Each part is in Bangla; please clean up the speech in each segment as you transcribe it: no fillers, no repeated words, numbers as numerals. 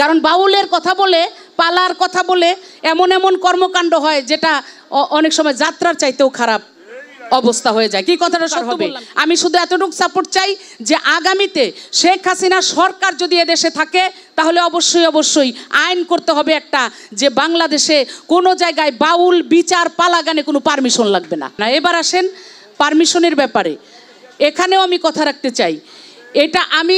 কারণ বাউলের কথা বলে পালার কথা বলে এমন এমন কর্মকাণ্ড হয় যেটা অনেক সময় যাত্রার চাইতেও খারাপ অবস্থা হয়ে যায়। কি কথাটা সত্য হবে? আমি শুধু এতটুকু সাপোর্ট চাই যে আগামীতে শেখ হাসিনা সরকার যদি এদেশে থাকে তাহলে অবশ্যই অবশ্যই আইন করতে হবে একটা, যে বাংলাদেশে কোনো জায়গায় বাউল বিচার পালা গানে কোনো পারমিশন লাগবে না। এবার আসেন পারমিশনের ব্যাপারে। এখানেও আমি কথা রাখতে চাই, এটা আমি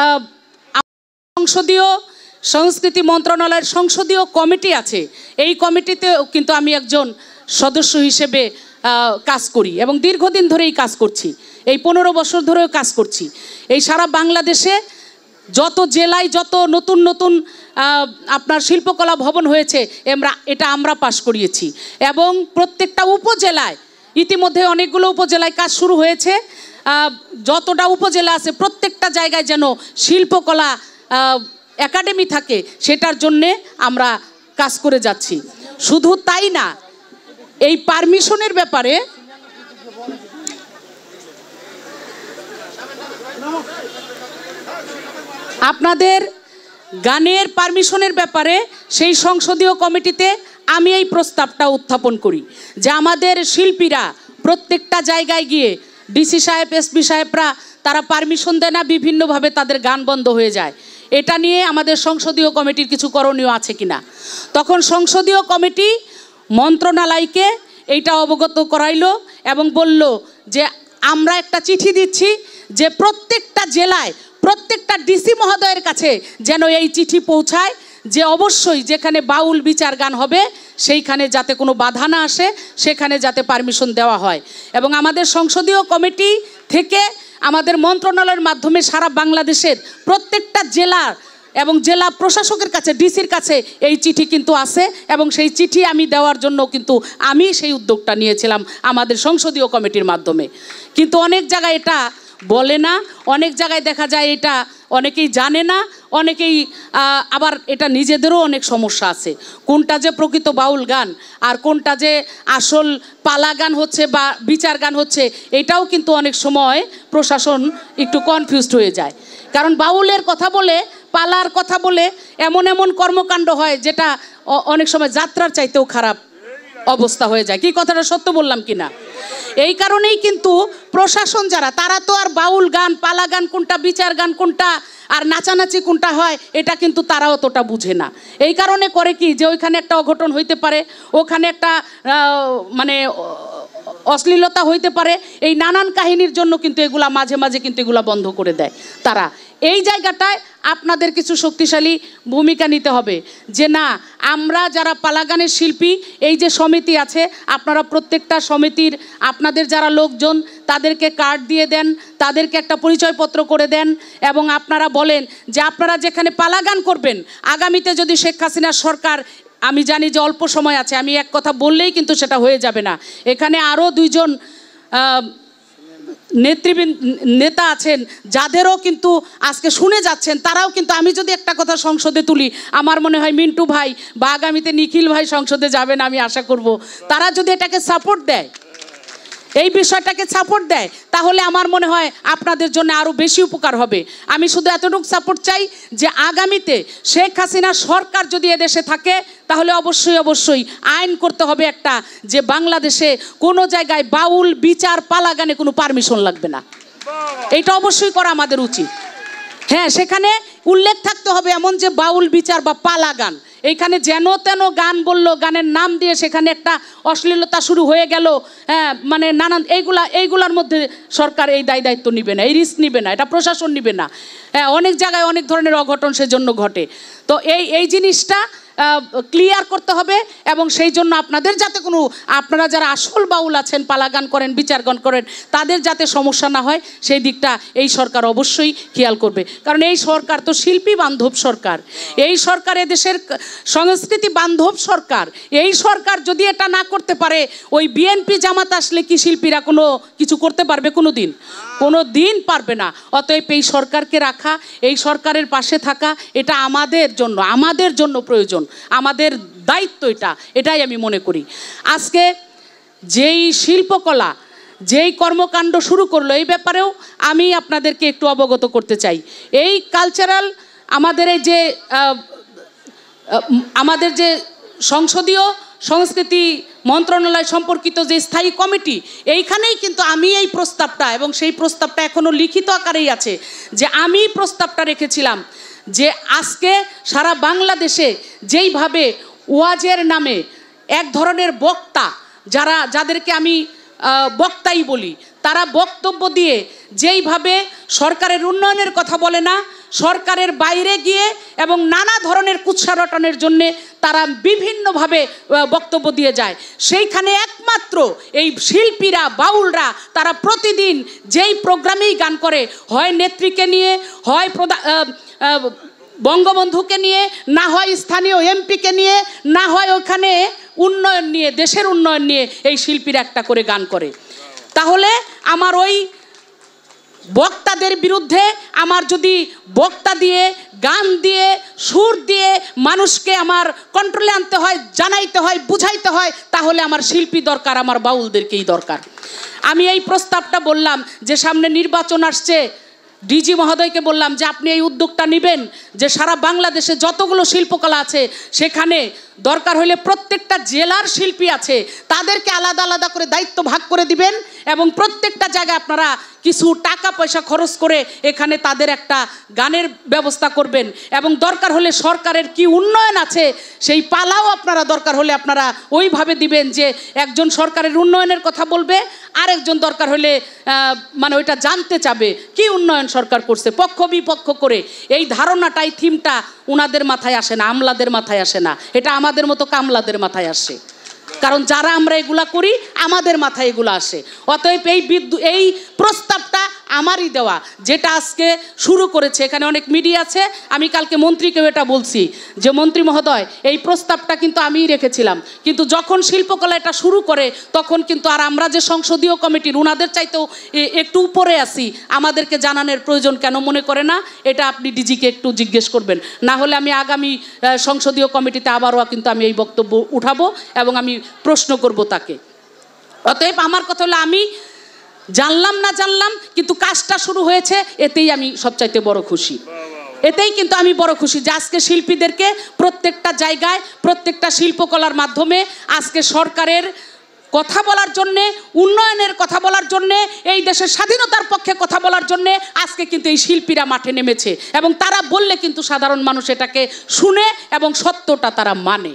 সংসদীয় সংস্কৃতি মন্ত্রণালয়ের সংসদীয় কমিটি আছে, এই কমিটিতে কিন্তু আমি একজন সদস্য হিসেবে কাজ করি এবং দীর্ঘদিন ধরেই কাজ করছি, এই 15 বছর ধরেও কাজ করছি। এই সারা বাংলাদেশে যত জেলায় যত নতুন নতুন আপনার শিল্পকলা ভবন হয়েছে এটা আমরা পাশ করিয়েছি এবং প্রত্যেকটা উপজেলায় ইতিমধ্যে অনেকগুলো উপজেলায় কাজ শুরু হয়েছে। যতটা উপজেলা আছে প্রত্যেকটা জায়গায় যেন শিল্পকলা একাডেমি থাকে সেটার জন্যে আমরা কাজ করে যাচ্ছি। শুধু তাই না, এই পারমিশনের ব্যাপারে আপনাদের গানের পারমিশনের ব্যাপারে সেই সংসদীয় কমিটিতে আমি এই প্রস্তাবটা উত্থাপন করি যে আমাদের শিল্পীরা প্রত্যেকটা জায়গায় গিয়ে ডিসি সাহেব এসপি সাহেবরা তারা পারমিশন দেয় না, বিভিন্নভাবে তাদের গান বন্ধ হয়ে যায়। এটা নিয়ে আমাদের সংসদীয় কমিটির কিছু করণীয় আছে কিনা। তখন সংসদীয় কমিটি মন্ত্রণালয়কে এইটা অবগত করাইলো এবং বলল যে আমরা একটা চিঠি দিচ্ছি যে প্রত্যেকটা জেলায় প্রত্যেকটা ডিসি মহোদয়ের কাছে যেন এই চিঠি পৌঁছায় যে অবশ্যই যেখানে বাউল বিচার গান হবে সেইখানে যাতে কোনো বাধা না আসে, সেখানে যাতে পারমিশন দেওয়া হয়। এবং আমাদের সংসদীয় কমিটি থেকে আমাদের মন্ত্রণালয়ের মাধ্যমে সারা বাংলাদেশের প্রত্যেকটা জেলার এবং জেলা প্রশাসকের কাছে ডিসির কাছে এই চিঠি কিন্তু আছে এবং সেই চিঠি আমি দেওয়ার জন্য কিন্তু আমি সেই উদ্যোগটা নিয়েছিলাম আমাদের সংসদীয় কমিটির মাধ্যমে। কিন্তু অনেক জায়গায় এটা বলে না, অনেক জায়গায় দেখা যায় এটা অনেকেই জানে না, অনেকেই আবার এটা নিজেদেরও অনেক সমস্যা আছে, কোনটা যে প্রকৃত বাউল গান আর কোনটা যে আসল পালা গান হচ্ছে বা বিচার গান হচ্ছে এটাও কিন্তু অনেক সময় প্রশাসন একটু কনফিউজড হয়ে যায়। কারণ বাউলের কথা বলে পালার কথা বলে এমন এমন কর্মকাণ্ড হয় যেটা অনেক সময় যাত্রার চাইতেও খারাপ অবস্থা হয়ে যায়। কি কথাটা সত্য বললাম কিনা? এই কারণেই কিন্তু প্রশাসন যারা তারা তো আর বাউল গান পালা গান কোনটা বিচার গান কোনটা আর নাচানাচি কোনটা হয় এটা কিন্তু তারা অতটা বুঝে না। এই কারণে করে কি যে ওইখানে একটা অঘটন হইতে পারে, ওখানে একটা মানে অশ্লীলতা হইতে পারে, এই নানান কাহিনীর জন্য কিন্তু এগুলা মাঝে মাঝে কিন্তু এগুলা বন্ধ করে দেয় তারা। এই জায়গাটায় আপনাদের কিছু শক্তিশালী ভূমিকা নিতে হবে যে না, আমরা যারা পালাগানের শিল্পী এই যে সমিতি আছে আপনারা প্রত্যেকটা সমিতির আপনাদের যারা লোকজন তাদেরকে কার্ড দিয়ে দেন, তাদেরকে একটা পরিচয়পত্র করে দেন এবং আপনারা বলেন যে আপনারা যেখানে পালাগান করবেন আগামীতে যদি শেখ হাসিনার সরকার, আমি জানি যে অল্প সময় আছে, আমি এক কথা বললেই কিন্তু সেটা হয়ে যাবে না, এখানে আরও 2 জন নেতা আছেন যাদেরও কিন্তু আজকে শুনে যাচ্ছেন, তারাও কিন্তু আমি যদি একটা কথা সংসদে তুলি আমার মনে হয় মিন্টু ভাই বা আগামীতে নিখিল ভাই সংসদে যাবেন আমি আশা করব, তারা যদি এটাকে সাপোর্ট দেয়, এই বিষয়টাকে সাপোর্ট দেয় তাহলে আমার মনে হয় আপনাদের জন্য আরও বেশি উপকার হবে। আমি শুধু এতটুকু সাপোর্ট চাই যে আগামীতে শেখ হাসিনা সরকার যদি এদেশে থাকে তাহলে অবশ্যই অবশ্যই আইন করতে হবে একটা, যে বাংলাদেশে কোনো জায়গায় বাউল বিচার পালা গানে কোনো পারমিশন লাগবে না। এটা অবশ্যই করা আমাদের উচিত। হ্যাঁ, সেখানে উল্লেখ থাকতে হবে এমন যে বাউল বিচার বা পালা গান, এইখানে যেন তেন গান বললো, গানের নাম দিয়ে সেখানে একটা অশ্লীলতা শুরু হয়ে গেল, হ্যাঁ মানে নানান এইগুলার মধ্যে সরকার এই দায়িত্ব নিবে না, এই রিস্ক নিবে না, এটা প্রশাসন নিবে না। হ্যাঁ, অনেক জায়গায় অনেক ধরনের অঘটন সেজন্য ঘটে। তো এই জিনিসটা ক্লিয়ার করতে হবে এবং সেই জন্য আপনাদের যাতে কোনো, আপনারা যারা আসল বাউল আছেন পালা গান করেন বিচার গান করেন তাদের যাতে সমস্যা না হয় সেই দিকটা এই সরকার অবশ্যই খেয়াল করবে। কারণ এই সরকার তো শিল্পী বান্ধব সরকার, এই সরকার এদেশের সংস্কৃতি বান্ধব সরকার। এই সরকার যদি এটা না করতে পারে ওই বিএনপি জামাত আসলে কি শিল্পীরা কোনো কিছু করতে পারবে? কোনো দিন পারবে না। অতএব এই সরকারকে রাখা, এই সরকারের পাশে থাকা এটা আমাদের জন্য প্রয়োজন, আমাদের দায়িত্ব এটাই আমি মনে করি। আজকে যেই শিল্পকলা যেই কর্মকাণ্ড শুরু করলো এই ব্যাপারেও আমি আপনাদেরকে একটু অবগত করতে চাই। এই কালচারাল আমাদের এই যে আমাদের যে সংসদীয় সংস্কৃতি মন্ত্রণালয় সম্পর্কিত যে স্থায়ী কমিটি, এইখানেই কিন্তু আমি এই প্রস্তাবটা, এবং সেই প্রস্তাবটা এখনও লিখিত আকারেই আছে, যে আমি প্রস্তাবটা রেখেছিলাম যে আজকে সারা বাংলাদেশে যেইভাবে ওয়াজের নামে এক ধরনের বক্তা, যাদেরকে আমি বক্তাই বলি, তারা বক্তব্য দিয়ে যেইভাবে সরকারের উন্নয়নের কথা বলে না, সরকারের বাইরে গিয়ে এবং নানা ধরনের কুৎসা রটানোর জন্যে তারা বিভিন্নভাবে বক্তব্য দিয়ে যায়, সেইখানে একমাত্র এই শিল্পীরা, বাউলরা, তারা প্রতিদিন যেই প্রোগ্রামেই গান করে, হয় নেত্রীকে নিয়ে, হয় বঙ্গবন্ধুকে নিয়ে, না হয় স্থানীয় এমপিকে নিয়ে, না হয় ওখানে উন্নয়ন নিয়ে, দেশের উন্নয়ন নিয়ে এই শিল্পীরা একটা করে গান করে। তাহলে আমার ওই বক্তাদের বিরুদ্ধে আমার যদি বক্তা দিয়ে, গান দিয়ে, সুর দিয়ে মানুষকে আমার কন্ট্রোলে আনতে হয়, জানাইতে হয়, বুঝাইতে হয়, তাহলে আমার শিল্পী দরকার, আমার বাউলদেরকেই দরকার। আমি এই প্রস্তাবটা বললাম যে সামনে নির্বাচন আসছে, ডিজি মহোদয়কে বললাম যে আপনি এই উদ্যোগটা নেবেন, যে সারা বাংলাদেশে যতগুলো শিল্পকলা আছে সেখানে দরকার হলে প্রত্যেকটা জেলার শিল্পী আছে তাদেরকে আলাদা আলাদা করে দায়িত্ব ভাগ করে দিবেন, এবং প্রত্যেকটা জায়গায় আপনারা কিছু টাকা পয়সা খরচ করে এখানে তাদের একটা গানের ব্যবস্থা করবেন, এবং দরকার হলে সরকারের কি উন্নয়ন আছে সেই পালাও আপনারা দরকার হলে আপনারা ওইভাবে দিবেন যে একজন সরকারের উন্নয়নের কথা বলবে, আরেকজন দরকার হলে মানে ওইটা জানতে চাবে কি উন্নয়ন সরকার করছে, পক্ষ বিপক্ষ করে। এই ধারণাটাই, থিমটা উনাদের মাথায় আসে না, আমলাদের মাথায় আসে না, এটা আমাদের মতো কামলাদের মাথায় আসে, কারণ যারা আমরা এগুলা করি আমাদের মাথায় এগুলো আসে। অতএব এই প্রস্তাবটা আমারই দেওয়া, যেটা আজকে শুরু করেছে, এখানে অনেক মিডিয়া আছে, আমি কালকে মন্ত্রীকেও এটা বলছি যে মন্ত্রী মহোদয় এই প্রস্তাবটা কিন্তু আমিই রেখেছিলাম, কিন্তু যখন শিল্পকলা এটা শুরু করে তখন কিন্তু আর আমরা যে সংসদীয় কমিটির উনাদের চাইতেও একটু উপরে আছি, আমাদেরকে জানানোর প্রয়োজন কেন মনে করে না, এটা আপনি ডিজিকে একটু জিজ্ঞেস করবেন, না হলে আমি আগামী সংসদীয় কমিটিতে আবারও কিন্তু আমি এই বক্তব্য উঠাবো এবং আমি প্রশ্ন করব তাকে। অতএব আমার কথা হলো, আমি জানলাম না জানলাম, কিন্তু কাজটা শুরু হয়েছে, এতেই আমি সবচাইতে বড় খুশি। এতেই কিন্তু আমি বড় খুশি যে আজকে শিল্পীদেরকে প্রত্যেকটা জায়গায়, প্রত্যেকটা শিল্পকলার মাধ্যমে আজকে সরকারের কথা বলার জন্যে, উন্নয়নের কথা বলার জন্যে, এই দেশের স্বাধীনতার পক্ষে কথা বলার জন্যে আজকে কিন্তু এই শিল্পীরা মাঠে নেমেছে, এবং তারা বললে কিন্তু সাধারণ মানুষ এটাকে শুনে এবং সত্যটা তারা মানে।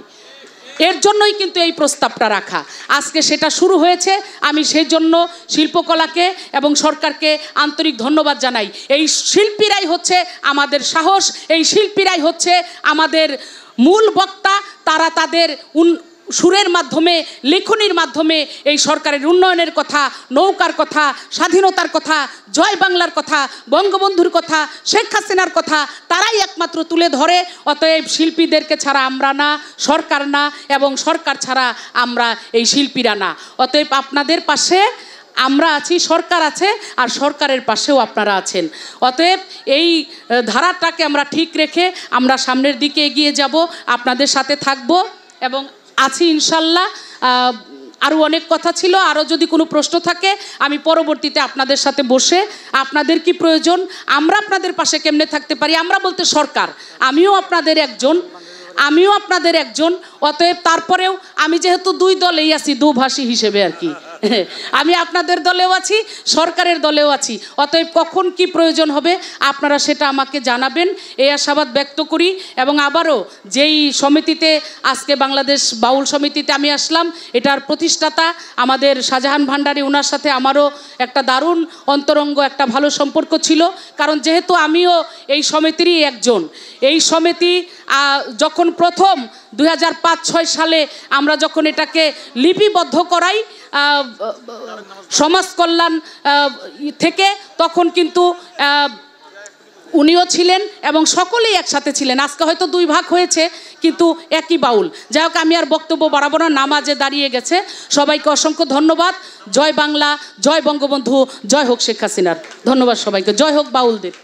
এর জন্যই কিন্তু এই প্রস্তাবটা রাখা, আজকে সেটা শুরু হয়েছে। আমি সেই জন্য শিল্পকলাকে এবং সরকারকে আন্তরিক ধন্যবাদ জানাই। এই শিল্পীরাই হচ্ছে আমাদের সাহস, এই শিল্পীরাই হচ্ছে আমাদের মূল বক্তা, তারা তাদের সুরের মাধ্যমে, লেখনির মাধ্যমে এই সরকারের উন্নয়নের কথা, নৌকার কথা, স্বাধীনতার কথা, জয় বাংলার কথা, বঙ্গবন্ধুর কথা, শেখ হাসিনার কথা তারাই একমাত্র তুলে ধরে। অতএব শিল্পীদেরকে ছাড়া আমরা না, সরকার না, এবং সরকার ছাড়া আমরা এই শিল্পীরা না। অতএব আপনাদের পাশে আমরা আছি, সরকার আছে, আর সরকারের পাশেও আপনারা আছেন। অতএব এই ধারাটাকে আমরা ঠিক রেখে আমরা সামনের দিকে এগিয়ে যাব, আপনাদের সাথে থাকব এবং আছি ইনশাল্লাহ। আরও অনেক কথা ছিল, আরও যদি কোনো প্রশ্ন থাকে আমি পরবর্তীতে আপনাদের সাথে বসে, আপনাদের কি প্রয়োজন, আমরা আপনাদের পাশে কেমনে থাকতে পারি, আমরা বলতে সরকার, আমিও আপনাদের একজন। অতএব তারপরেও আমি যেহেতু দুই দলেই আছি, দুভাষী হিসেবে আর কি, আমি আপনাদের দলেও আছি, সরকারের দলেও আছি। অতএব কখন কি প্রয়োজন হবে আপনারা সেটা আমাকে জানাবেন, এই আশাবাদ ব্যক্ত করি। এবং আবারও যেই সমিতিতে আজকে বাংলাদেশ বাউল সমিতিতে আমি আসলাম, এটার প্রতিষ্ঠাতা আমাদের শাহজাহান ভান্ডারী, ওনার সাথে আমারও একটা দারুণ অন্তরঙ্গ একটা ভালো সম্পর্ক ছিল, কারণ যেহেতু আমিও এই সমিতিরই একজন। এই সমিতি যখন প্রথম 2005-06 সালে আমরা যখন এটাকে লিপিবদ্ধ করাই সমাজ কল্যাণ থেকে, তখন কিন্তু উনিও ছিলেন এবং সকলেই একসাথে ছিলেন। আজকে হয়তো দুই ভাগ হয়েছে, কিন্তু একই বাউল। যাই হোক, আমি আর বক্তব্য বাড়াবো না, নামাজে দাঁড়িয়ে গেছে। সবাইকে অসংখ্য ধন্যবাদ। জয় বাংলা, জয় বঙ্গবন্ধু, জয় হোক শেখ হাসিনার। ধন্যবাদ সবাইকে, জয় হোক বাউলদের।